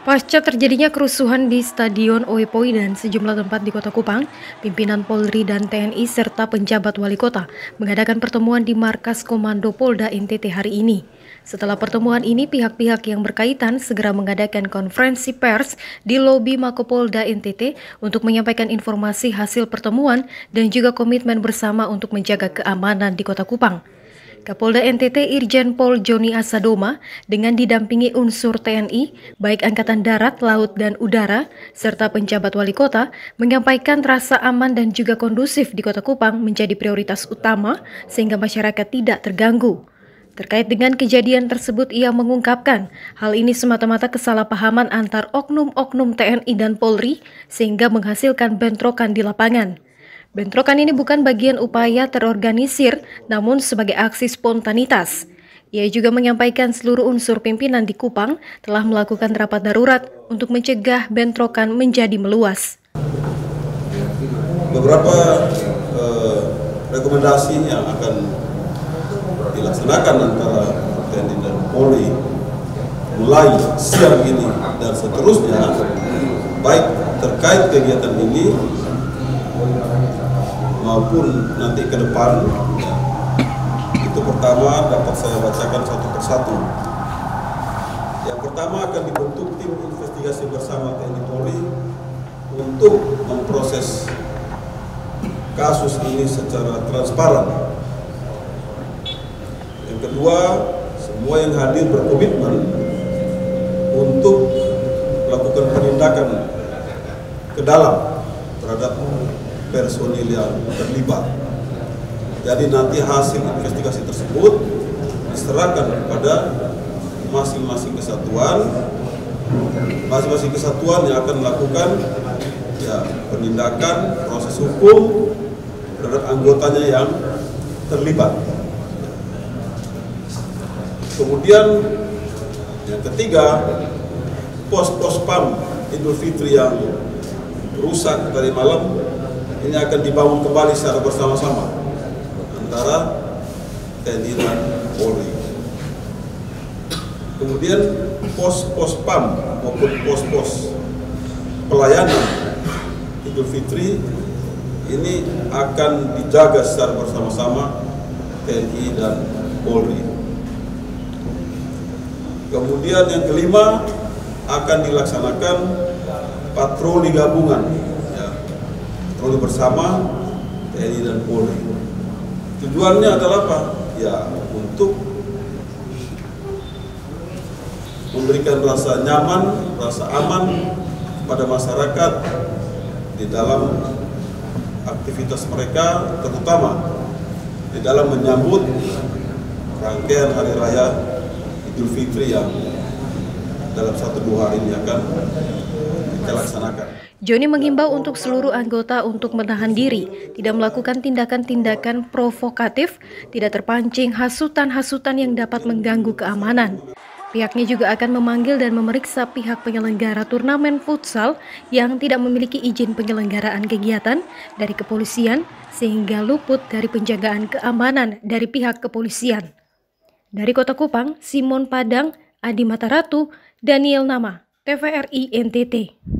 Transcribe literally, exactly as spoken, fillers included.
Pasca terjadinya kerusuhan di Stadion Oepoi dan sejumlah tempat di Kota Kupang, pimpinan Polri dan T N I serta penjabat wali kota mengadakan pertemuan di Markas Komando Polda N T T hari ini. Setelah pertemuan ini, pihak-pihak yang berkaitan segera mengadakan konferensi pers di lobi Makopolda N T T untuk menyampaikan informasi hasil pertemuan dan juga komitmen bersama untuk menjaga keamanan di Kota Kupang. Kapolda N T T Irjen Pol Joni Asadoma dengan didampingi unsur T N I, baik Angkatan Darat, Laut, dan Udara, serta penjabat wali kota, menyampaikan rasa aman dan juga kondusif di Kota Kupang menjadi prioritas utama sehingga masyarakat tidak terganggu. Terkait dengan kejadian tersebut, ia mengungkapkan hal ini semata-mata kesalahpahaman antar oknum-oknum T N I dan Polri sehingga menghasilkan bentrokan di lapangan. Bentrokan ini bukan bagian upaya terorganisir, namun sebagai aksi spontanitas. Ia juga menyampaikan seluruh unsur pimpinan di Kupang telah melakukan rapat darurat untuk mencegah bentrokan menjadi meluas. Beberapa eh, rekomendasi yang akan dilaksanakan antara T N I dan Polri mulai siang ini dan seterusnya, baik terkait kegiatan ini maupun nanti ke depan, itu pertama dapat saya bacakan satu persatu. Yang pertama akan dibentuk tim investigasi bersama T N I Polri untuk memproses kasus ini secara transparan. Yang kedua, semua yang hadir berkomitmen untuk melakukan penindakan ke dalam terhadap personil yang terlibat. Jadi nanti hasil investigasi tersebut diserahkan kepada masing-masing kesatuan, masing-masing kesatuan yang akan melakukan ya, penindakan proses hukum terhadap anggotanya yang terlibat. Kemudian yang ketiga, pos-pos P A M Idul Fitri yang rusak dari malam ini akan dibangun kembali secara bersama-sama antara T N I dan Polri. Kemudian pos-pos P A M maupun pos-pos pelayanan Idul Fitri ini akan dijaga secara bersama-sama T N I dan Polri. Kemudian yang kelima, akan dilaksanakan patroli gabungan, ya, patroli bersama T N I dan Polri. Tujuannya adalah apa? Ya, untuk memberikan rasa nyaman, rasa aman pada masyarakat di dalam aktivitas mereka, terutama di dalam menyambut rangkaian hari raya Idul Fitri yang dalam satu dua hari ini akan kita laksanakan. Joni menghimbau untuk seluruh anggota untuk menahan diri, tidak melakukan tindakan-tindakan provokatif, tidak terpancing hasutan-hasutan yang dapat mengganggu keamanan. Pihaknya juga akan memanggil dan memeriksa pihak penyelenggara turnamen futsal yang tidak memiliki izin penyelenggaraan kegiatan dari kepolisian sehingga luput dari penjagaan keamanan dari pihak kepolisian. Dari Kota Kupang, Simon Padang, Adi Mataratu, Daniel Nama, T V R I N T T.